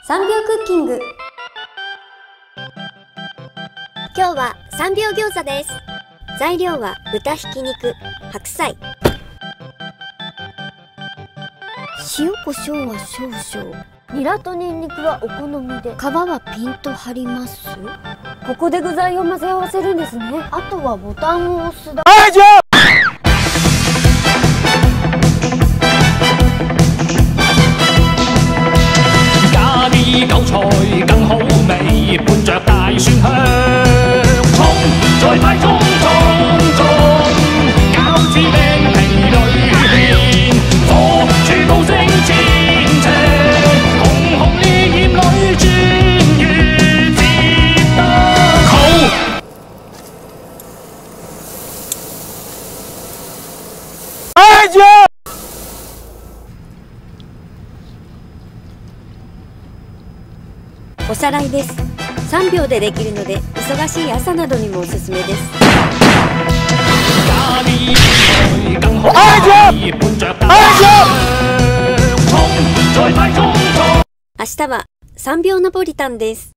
3秒クッキング。今日は3秒餃子です。材料は豚ひき肉、白菜、塩コショウは少々、ニラとニンニクはお好みで、皮はピンと張ります。ここで具材を混ぜ合わせるんですね。あとはボタンを押すだけ。 韭菜更好味，伴着大蒜香，葱在派中餃子餅皮裏火柱高升千尺，紅紅烈焰裏轉月接得好。 おさらいです。3秒でできるので忙しい朝などにもおすすめです。明日は3秒ナポリタンです。